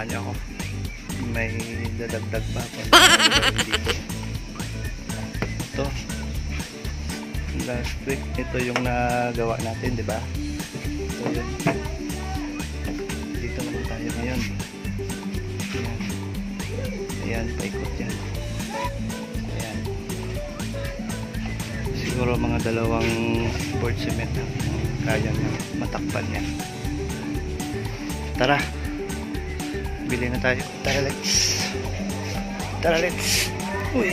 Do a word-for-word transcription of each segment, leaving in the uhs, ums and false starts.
samahan niyo ako. May dadagdag pa ako dito. Ito. Last week, ito yung nagawa natin, di ba? Ito yun. Dito naman tayo ngayon. Ayan. Ayan, paikot yan. Ayan. Siguro mga dalawang board cement ang kaya na matakpan yan. Tara. Bili na tayo. Tara, let's. Tara, let's. Uy.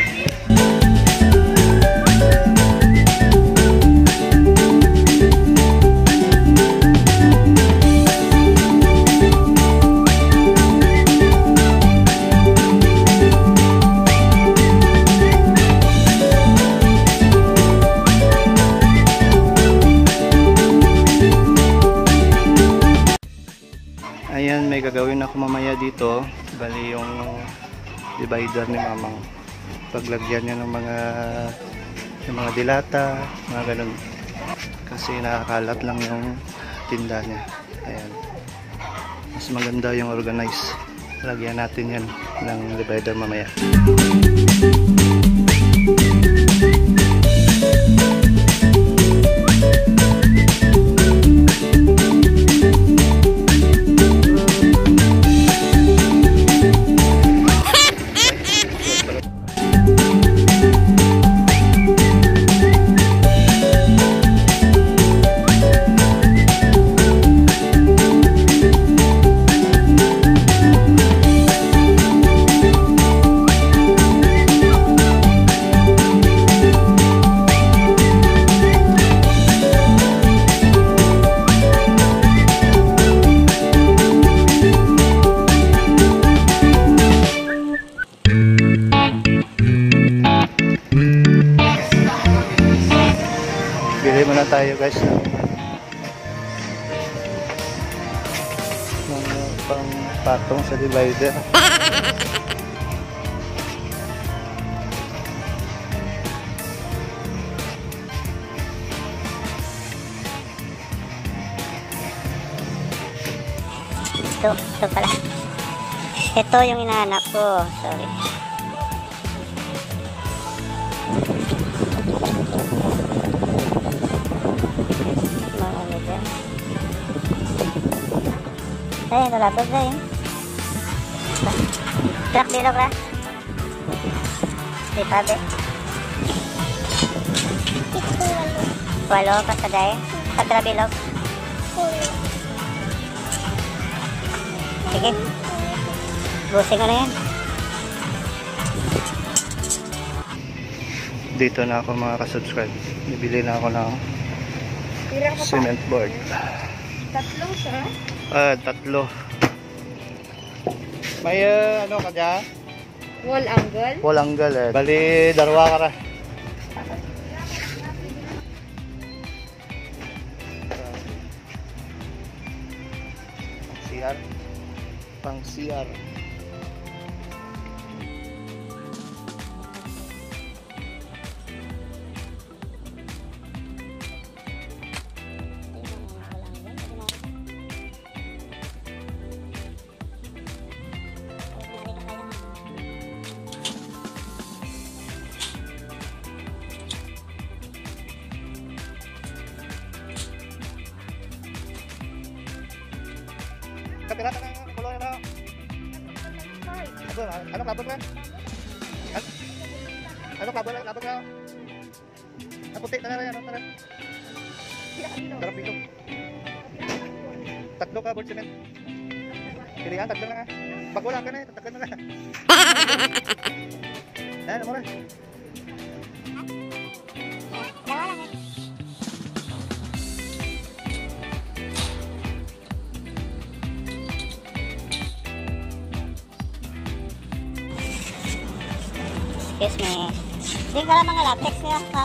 Ayan, may gagawin ako mamaya dito. Bali yung divider ni mamang. Paglagyan niya ng mga yung mga dilata, mga ganun. Kasi nakakalat lang yung tinda niya. Ayan. Mas maganda yung organize. Lagyan natin yan ng divider mamaya. Bili muna tayo guys ng mga pang patong sa divider. Ito, ito pala. Ito yung hinahanap ko. Sorry. Ay, ito laptop na yun. Track bilog na. Di tabi. Walo, kasagay. Katra bilog. Sige. Busing ko na yan. Dito na ako mga kasubscribe. Bibili na ako ng cement board. Tatlong siya? Ah, tatlo. May uh, ano ka dyan? Wall angle? Wall angle eh. Bali, darwa ka ra. C R. Pang C R. Kapirata na yung kulo na. Ano, ano kabel ka? Ano kabel ka? Kabel ka? Naputi na na yan. Ano na? Darap dito. Tatlo ka board cement. Pilihan, tatlo na nga. Bago lang ka na eh. Tatagkan na na. Ayan, mo na. Excuse me. Hindi ka lang mga latex niya, ma'am.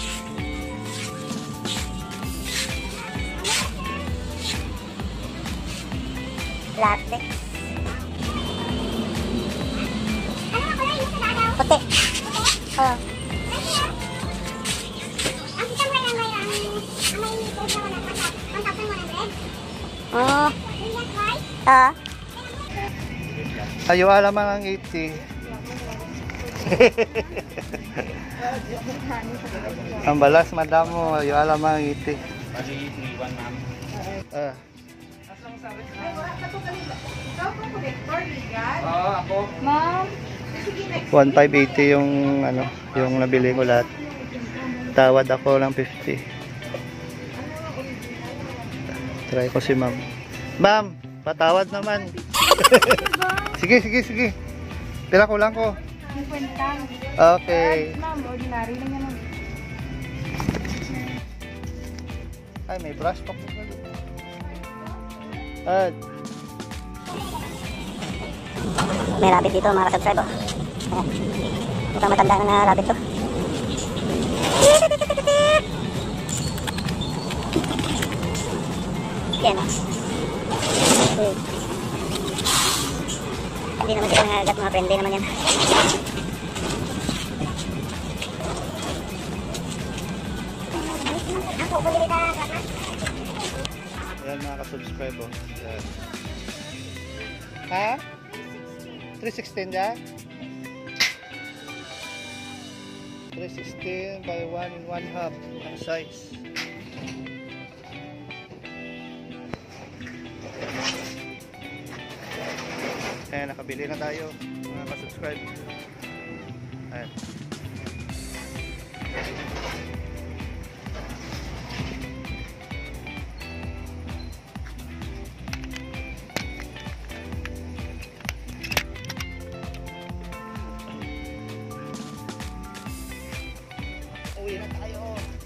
Latex. Puti. Oh. Oh. Ah. Ayo alam ang eighty. Ang balas madam mo, ayo alam ang eighty. Ah. Ma'am, fifteen eighty yung ano, yung nabili ko lahat. Tawad ako lang fifty. Try ko si ma'am. Ma'am, patawad naman. Sige, sige, sige. Pila ko lang ko. fifty. Okay. Ma'am, ordinary lang yan. Ay, may brush pa po. At May rabbit dito mga kasubscribe. Oh. Ayan. Mukhang matanda na na rabbit to. Yan o. Hmm. Hindi naman sila nangagat, mga friendly naman yan. ayan mga kasubscribe. Oh. Ayan. Ha? three sixteen ya? three sixteen by one and one half ang size. Ayan, nakabili na tayo mga ka-subscribe. Ayan. Uwi na tayo.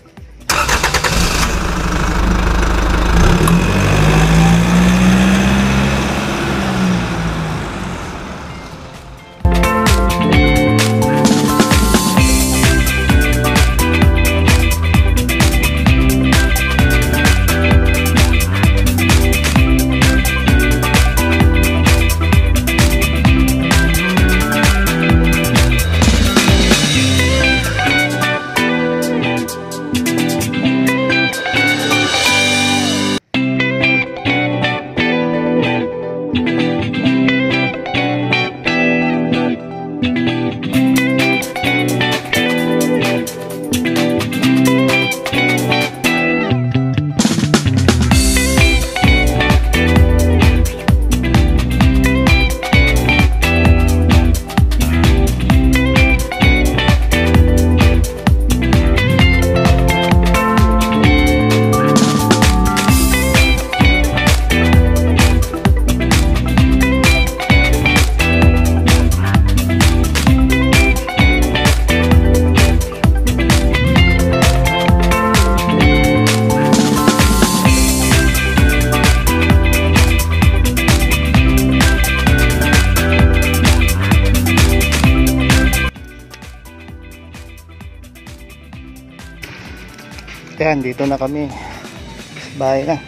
Ayan, dito na kami. Bahay na.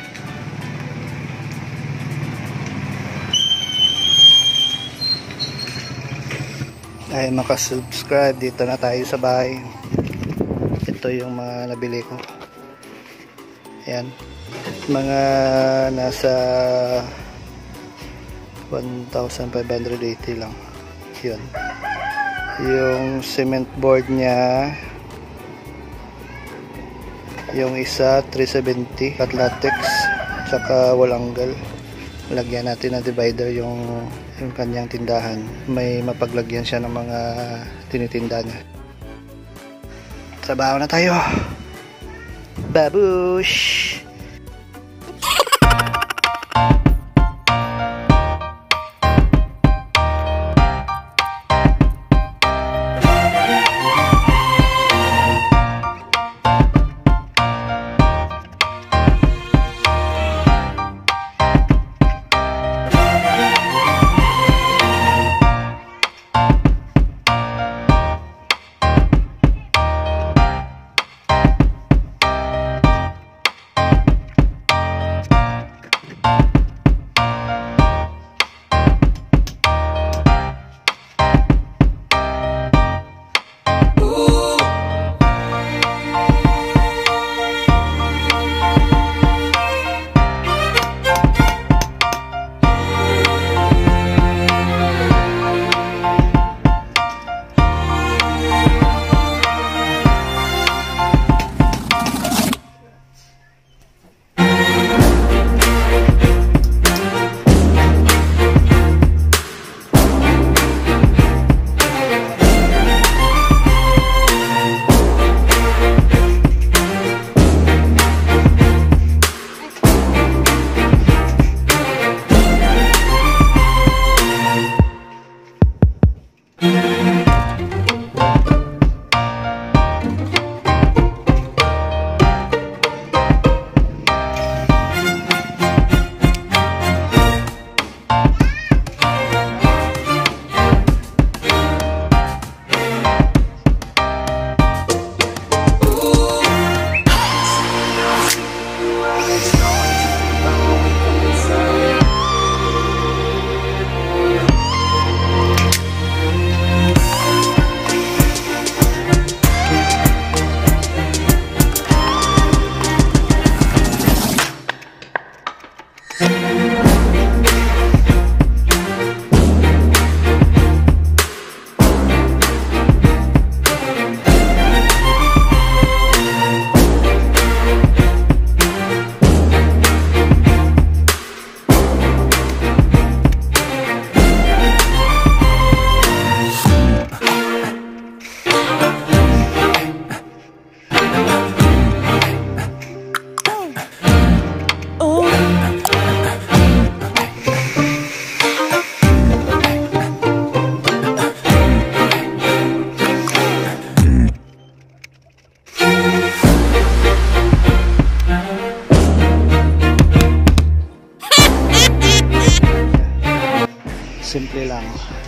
Ay, makasubscribe. Dito na tayo sa bahay. Ito yung mga nabili ko. Ayan. Mga nasa one thousand five hundred eighty lang. Yun. Yung cement board niya, yung isa three seventy at latex, tsaka walanggal. Lagyan natin ng divider yung, yung kanyang tindahan. May mapaglagyan siya ng mga tinitinda niya. Trabaho na tayo. Babush!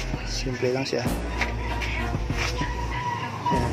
Simple lang siya. Yan.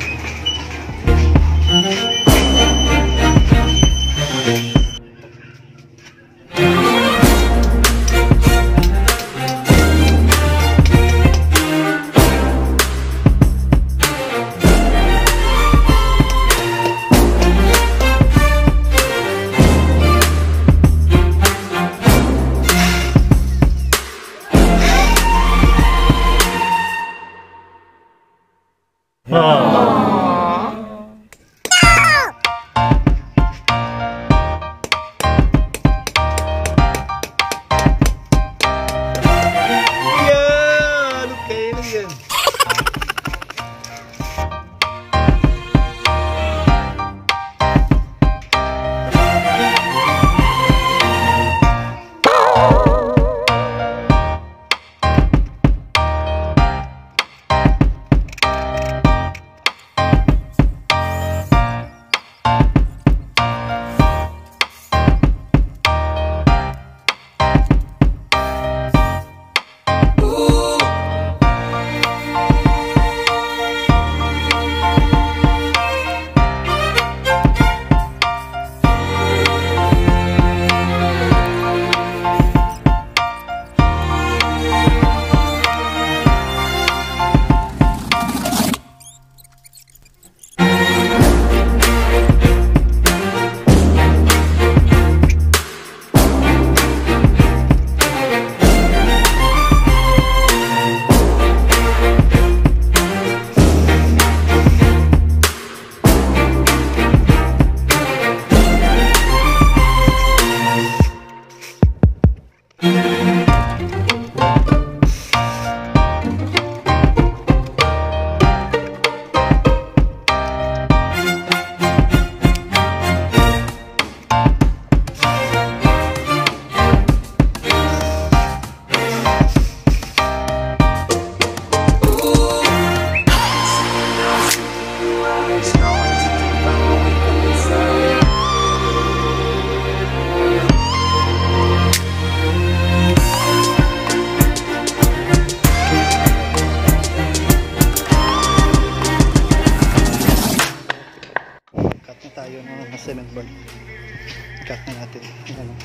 Tayo ng cement board. Cut na natin. Ano.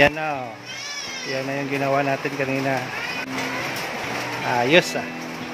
Ayan na, oh. Yan na yung ginawa natin kanina. Ayos ah.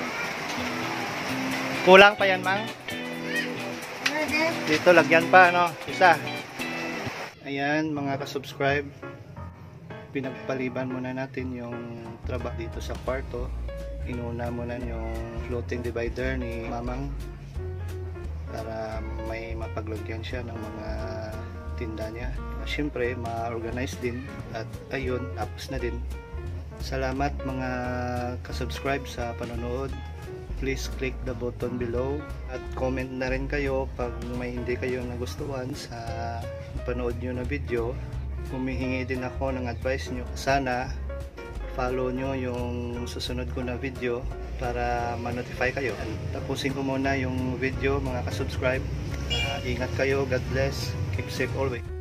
Kulang pa yan, Mang? Dito, lagyan pa, no? Isa. Ayan, mga ka-subscribe. Pinagpaliban muna natin yung trabaho dito sa kwarto. Inuna muna yung floating divider ni Mamang para may mapaglagyan siya ng mga tinda niya. Siyempre, ma-organize din. At ayun, tapos na din. Salamat mga ka-subscribe sa panonood. Please click the button below. At comment na rin kayo pag may hindi kayo nagustuhan sa panood nyo na video. Humihingi din ako ng advice nyo. Sana follow nyo yung susunod ko na video para ma-notify kayo. Tapusin ko muna yung video mga ka-subscribe. Uh, ingat kayo. God bless. Keep safe always.